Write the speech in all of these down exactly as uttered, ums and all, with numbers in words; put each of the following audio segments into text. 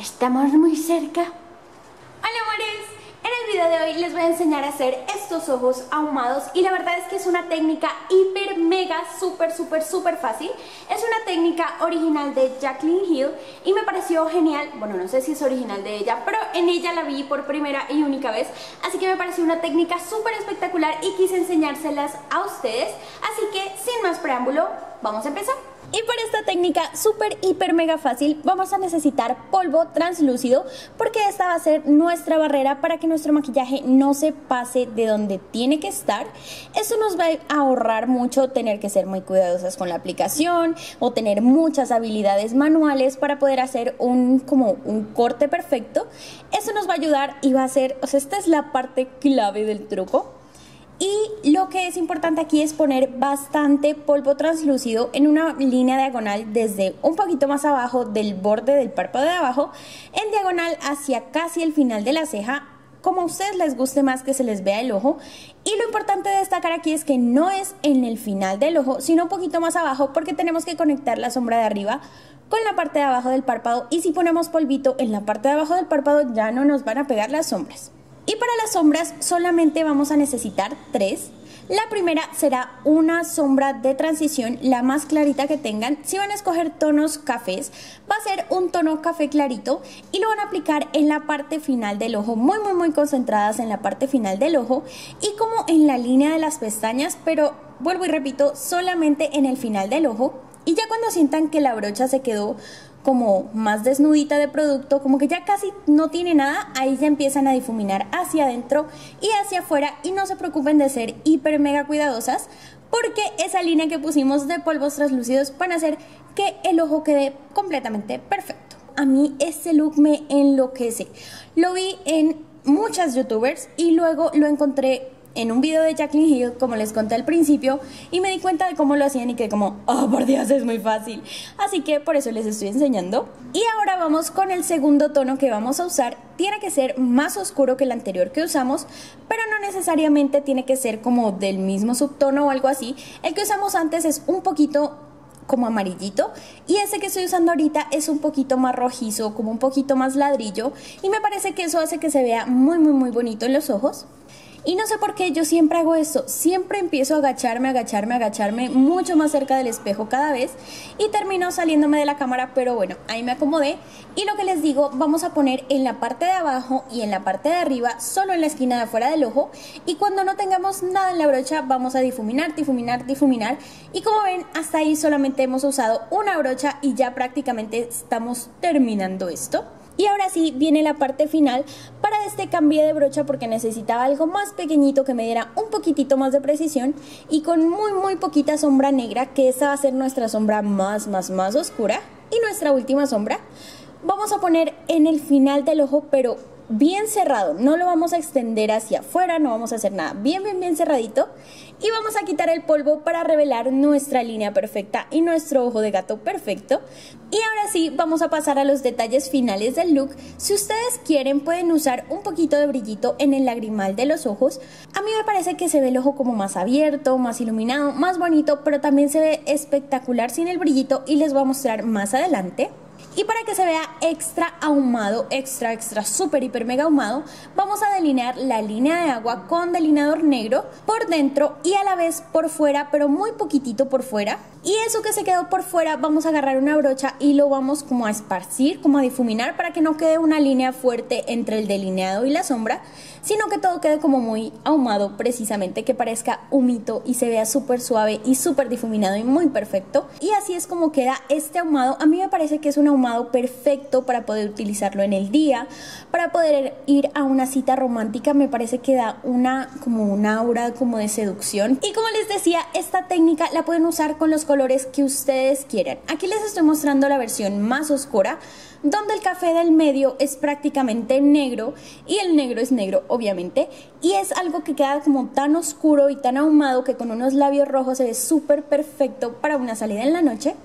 Estamos muy cerca. Hola amores, en el video de hoy les voy a enseñar a hacer estos ojos ahumados y la verdad es que es una técnica hiper mega súper súper súper fácil. Es una técnica original de Jaclyn Hill y me pareció genial. Bueno, no sé si es original de ella, pero en ella la vi por primera y única vez, así que me pareció una técnica súper espectacular y quise enseñárselas a ustedes. Así que sin más preámbulo, vamos a empezar. Y para esta técnica súper hiper mega fácil vamos a necesitar polvo translúcido, porque esta va a ser nuestra barrera para que nuestro maquillaje no se pase de donde tiene que estar. Eso nos va a ahorrar mucho tener que ser muy cuidadosas con la aplicación o tener muchas habilidades manuales para poder hacer un como un corte perfecto. Eso nos va a ayudar y va a ser, o sea, esta es la parte clave del truco. Y lo que es importante aquí es poner bastante polvo translúcido en una línea diagonal desde un poquito más abajo del borde del párpado de abajo, en diagonal hacia casi el final de la ceja, como a ustedes les guste más que se les vea el ojo. Y lo importante de destacar aquí es que no es en el final del ojo, sino un poquito más abajo, porque tenemos que conectar la sombra de arriba con la parte de abajo del párpado, y si ponemos polvito en la parte de abajo del párpado ya no nos van a pegar las sombras. Y para las sombras solamente vamos a necesitar tres. La primera será una sombra de transición, la más clarita que tengan. Si van a escoger tonos cafés, va a ser un tono café clarito y lo van a aplicar en la parte final del ojo, muy muy muy concentradas en la parte final del ojo y como en la línea de las pestañas, pero vuelvo y repito, solamente en el final del ojo. Y ya cuando sientan que la brocha se quedó como más desnudita de producto, como que ya casi no tiene nada, ahí ya empiezan a difuminar hacia adentro y hacia afuera. Y no se preocupen de ser hiper mega cuidadosas, porque esa línea que pusimos de polvos translúcidos van a hacer que el ojo quede completamente perfecto. A mí este look me enloquece. Lo vi en muchas youtubers y luego lo encontré en un video de Jaclyn Hill, como les conté al principio, y me di cuenta de cómo lo hacían y que como, oh por Dios, es muy fácil. Así que por eso les estoy enseñando. Y ahora vamos con el segundo tono que vamos a usar. Tiene que ser más oscuro que el anterior que usamos, pero no necesariamente tiene que ser como del mismo subtono o algo así. El que usamos antes es un poquito como amarillito y ese que estoy usando ahorita es un poquito más rojizo, como un poquito más ladrillo, y me parece que eso hace que se vea muy muy muy bonito en los ojos. Y no sé por qué yo siempre hago esto, siempre empiezo a agacharme, agacharme, agacharme mucho más cerca del espejo cada vez y termino saliéndome de la cámara, pero bueno, ahí me acomodé. Y lo que les digo, vamos a poner en la parte de abajo y en la parte de arriba, solo en la esquina de afuera del ojo, y cuando no tengamos nada en la brocha vamos a difuminar, difuminar, difuminar. Y como ven, hasta ahí solamente hemos usado una brocha y ya prácticamente estamos terminando esto. Y ahora sí viene la parte final. Para este cambié de brocha porque necesitaba algo más pequeñito que me diera un poquitito más de precisión y con muy muy poquita sombra negra, que esa va a ser nuestra sombra más más más oscura. Y nuestra última sombra vamos a poner en el final del ojo, pero bien cerrado, no lo vamos a extender hacia afuera, no vamos a hacer nada, bien bien bien cerradito. Y vamos a quitar el polvo para revelar nuestra línea perfecta y nuestro ojo de gato perfecto. Y ahora sí vamos a pasar a los detalles finales del look. Si ustedes quieren pueden usar un poquito de brillito en el lagrimal de los ojos. A mí me parece que se ve el ojo como más abierto, más iluminado, más bonito, pero también se ve espectacular sin el brillito y les voy a mostrar más adelante. Y para que se vea extra ahumado, extra extra super hiper mega ahumado, vamos a delinear la línea de agua con delineador negro por dentro y a la vez por fuera, pero muy poquitito por fuera. Y eso que se quedó por fuera vamos a agarrar una brocha y lo vamos como a esparcir, como a difuminar, para que no quede una línea fuerte entre el delineado y la sombra, sino que todo quede como muy ahumado, precisamente, que parezca humito y se vea súper suave y súper difuminado y muy perfecto. Y así es como queda este ahumado. A mí me parece que es un ahumado perfecto para poder utilizarlo en el día, para poder ir a una cita romántica. Me parece que da una como una aura como de seducción. Y como les decía, esta técnica la pueden usar con los colores que ustedes quieran. Aquí les estoy mostrando la versión más oscura, donde el café del medio es prácticamente negro y el negro es negro obviamente, y es algo que queda como tan oscuro y tan ahumado que con unos labios rojos se ve súper perfecto para una salida en la noche.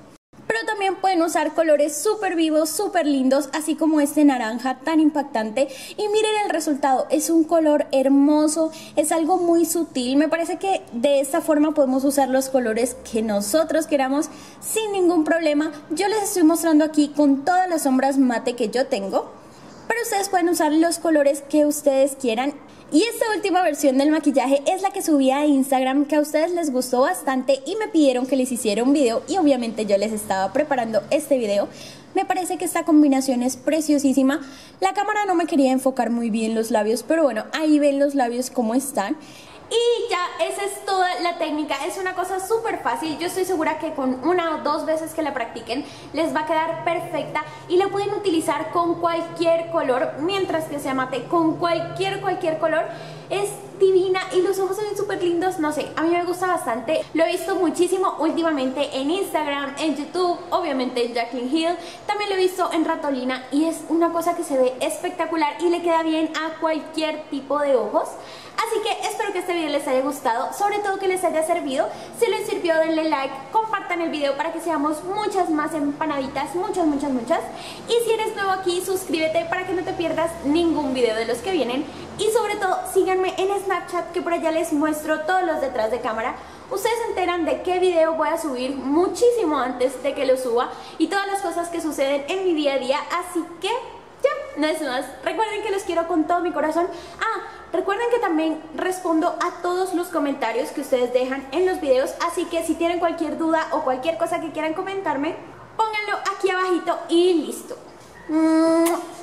pero también pueden usar colores súper vivos, súper lindos, así como este naranja tan impactante. Y miren el resultado, es un color hermoso, es algo muy sutil. Me parece que de esta forma podemos usar los colores que nosotros queramos sin ningún problema. Yo les estoy mostrando aquí con todas las sombras mate que yo tengo, pero ustedes pueden usar los colores que ustedes quieran. Y esta última versión del maquillaje es la que subí a Instagram, que a ustedes les gustó bastante y me pidieron que les hiciera un video, y obviamente yo les estaba preparando este video. Me parece que esta combinación es preciosísima. La cámara no me quería enfocar muy bien los labios, pero bueno, ahí ven los labios cómo están. Y ya, esa es toda la técnica, es una cosa súper fácil. Yo estoy segura que con una o dos veces que la practiquen les va a quedar perfecta, y la pueden utilizar con cualquier color, mientras que sea mate, con cualquier, cualquier color. Es divina y los ojos se ven súper lindos, no sé, a mí me gusta bastante. Lo he visto muchísimo últimamente en Instagram, en YouTube, obviamente en Jaclyn Hill. También lo he visto en Ratolina y es una cosa que se ve espectacular y le queda bien a cualquier tipo de ojos. Así que espero que este video les haya gustado, sobre todo que les haya servido. Si les sirvió, denle like, compartan el video para que seamos muchas más empanaditas, muchas, muchas, muchas. Y si eres nuevo aquí, suscríbete para que no te pierdas ningún video de los que vienen. Y sobre todo, síganme en Snapchat, que por allá les muestro todos los detrás de cámara. Ustedes se enteran de qué video voy a subir muchísimo antes de que lo suba y todas las cosas que suceden en mi día a día. Así que ya, no es más. Recuerden que los quiero con todo mi corazón. Ah, recuerden que también respondo a todos los comentarios que ustedes dejan en los videos. Así que si tienen cualquier duda o cualquier cosa que quieran comentarme, pónganlo aquí abajito y listo.